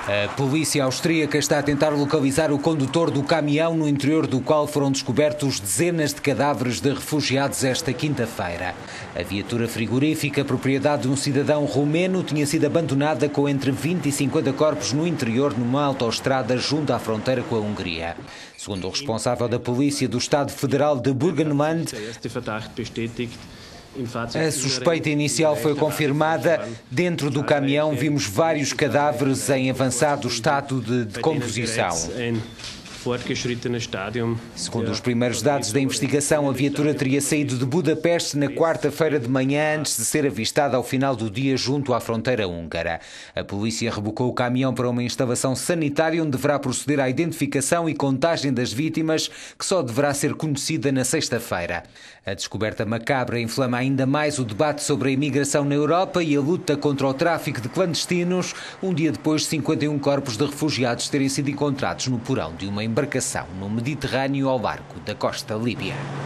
A polícia austríaca está a tentar localizar o condutor do caminhão no interior do qual foram descobertos dezenas de cadáveres de refugiados esta quinta-feira. A viatura frigorífica, propriedade de um cidadão romeno, tinha sido abandonada com entre 20 e 50 corpos no interior numa autoestrada junto à fronteira com a Hungria. Segundo o responsável da polícia do Estado Federal de Burgenland, a suspeita inicial foi confirmada. Dentro do caminhão vimos vários cadáveres em avançado estado de decomposição. Segundo os primeiros dados da investigação, a viatura teria saído de Budapeste na quarta-feira de manhã antes de ser avistada ao final do dia junto à fronteira húngara. A polícia rebocou o caminhão para uma instalação sanitária onde deverá proceder à identificação e contagem das vítimas, que só deverá ser conhecida na sexta-feira. A descoberta macabra inflama ainda mais o debate sobre a imigração na Europa e a luta contra o tráfico de clandestinos, um dia depois de 51 corpos de refugiados terem sido encontrados no porão de uma embarcação no Mediterrâneo ao largo da costa líbia.